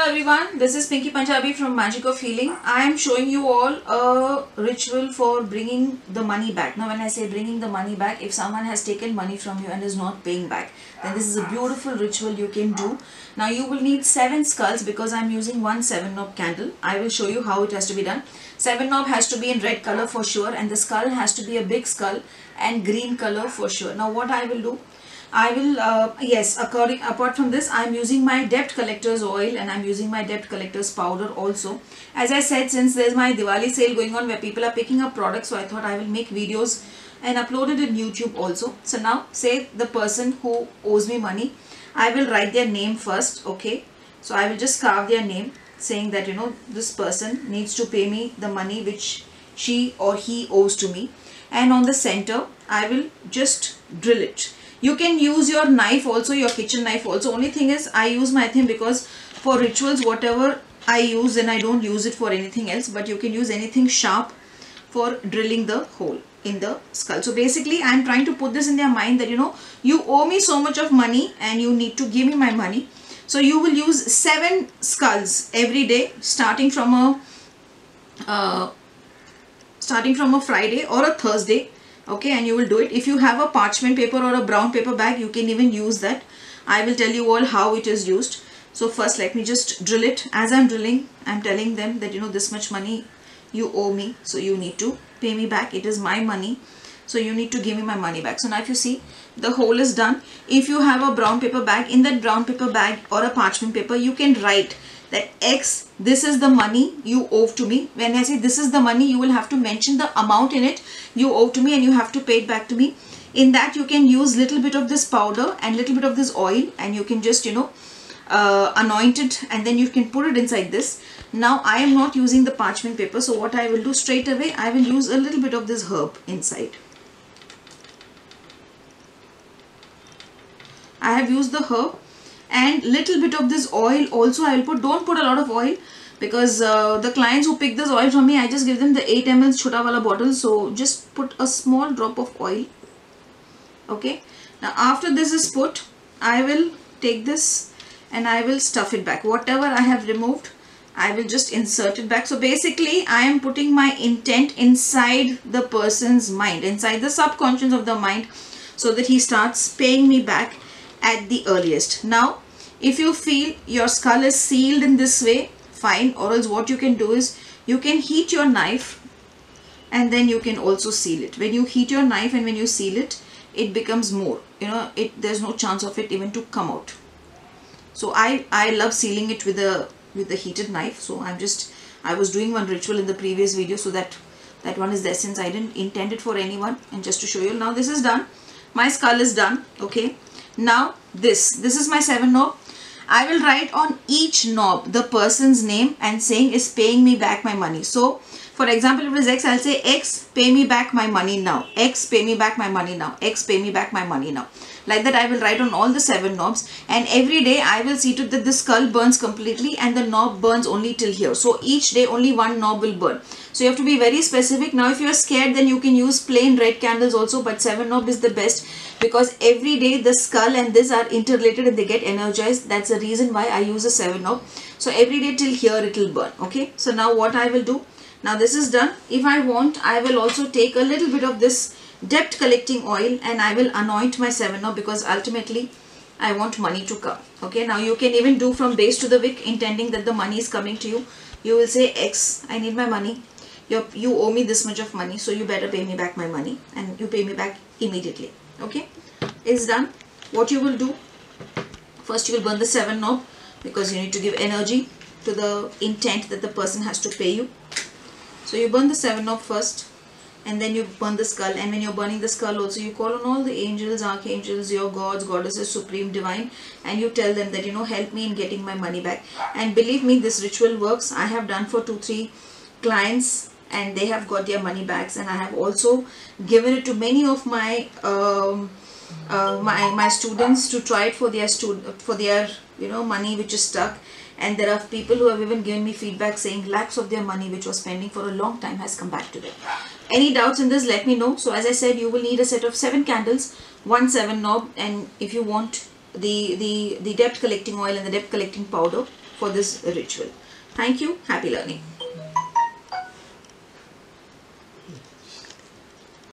Hello everyone, this is Pinky Punjabi from Magic of Healing. I am showing you all a ritual for bringing the money back. Now when I say bringing the money back, if someone has taken money from you and is not paying back, then this is a beautiful ritual you can do. Now you will need 7 skulls because I am using one 7 knob candle. I will show you how it has to be done. 7 knob has to be in red color for sure, and the skull has to be a big skull and green color for sure. Now what I will do, I will, apart from this, I am using my depth collectors oil and I am using my depth collectors powder also. As I said, since there is my Diwali sale going on where people are picking up products, so I thought I will make videos and upload it in YouTube also. So now, say the person who owes me money, I will write their name first, okay. So I will just carve their name saying that, you know, this person needs to pay me the money which she or he owes to me. And on the center, I will just drill it. You can use your knife also, your kitchen knife also. Only thing is, I use my thing because for rituals, whatever I use, and I don't use it for anything else. But you can use anything sharp for drilling the hole in the skull. So basically, I am trying to put this in their mind that, you know, you owe me so much of money and you need to give me my money. So you will use 7 skulls every day, starting from a Friday or a Thursday. Okay, and you will do it. If you have a parchment paper or a brown paper bag, you can even use that. I will tell you all how it is used. So first let me just drill it. As I'm drilling, I'm telling them that, you know, this much money you owe me, so you need to pay me back. It is my money, so you need to give me my money back. So now if you see, the hole is done. If you have a brown paper bag, in that brown paper bag or a parchment paper, you can write that X, this is the money you owe to me. When I say this is the money, you will have to mention the amount in it you owe to me and you have to pay it back to me. In that you can use little bit of this powder and little bit of this oil, and you can just, you know, anoint it, and then you can put it inside this. Now I am not using the parchment paper, so what I will do straight away, I will use a little bit of this herb inside. I have used the herb and little bit of this oil also I will put. Don't put a lot of oil because the clients who pick this oil from me, I just give them the 8 ml chota wala bottle. So just put a small drop of oil. Okay. Now after this is put, I will take this and I will stuff it back. Whatever I have removed, I will just insert it back. So basically I am putting my intent inside the person's mind, inside the subconscious of the mind, so that he starts paying me back at the earliest. Now if you feel your skull is sealed in this way, fine, or else what you can do is you can heat your knife and then you can also seal it. When you heat your knife and when you seal it, it becomes more, you know, there's no chance of it even to come out. So I love sealing it with the heated knife. So I was doing one ritual in the previous video, so that one is there, since I didn't intend it for anyone, and just to show you. Now this is done, my skull is done. Okay, now this is my 7 knob. I will write on each knob the person's name and saying is paying me back my money. So for example, if it is X, I'll say X, pay me back my money now. X, pay me back my money now. X, pay me back my money now. Like that I will write on all the 7 knobs, and every day I will see to that the skull burns completely and the knob burns only till here. So each day only one knob will burn. So you have to be very specific. Now if you are scared, then you can use plain red candles also, but 7 knob is the best because every day the skull and this are interrelated and they get energized. That's the reason why I use a 7 knob. So every day till here it will burn. Okay, so now what I will do, now this is done. If I want, I will also take a little bit of this depth collecting oil and I will anoint my 7 knob, because ultimately I want money to come. Okay, now you can even do from base to the wick, intending that the money is coming to you. You will say, X, I need my money. You owe me this much of money, so you better pay me back my money, and you pay me back immediately. Okay, it's done. What you will do, first you will burn the 7 knob because you need to give energy to the intent that the person has to pay you. So you burn the 7 knob first, and then you burn the skull. And when you're burning the skull also, you call on all the angels, archangels, your gods, goddesses, supreme, divine, and you tell them that, you know, help me in getting my money back. And believe me, this ritual works. I have done for 2-3 clients and they have got their money backs, and I have also given it to many of my my students to try it for their you know, money which is stuck. And there are people who have even given me feedback saying lakhs of their money which was pending for a long time has come back to them. Any doubts in this, let me know. So as I said, you will need a set of 7 candles, one 7 knob, and if you want the depth collecting oil and the depth collecting powder for this ritual. Thank you. Happy learning.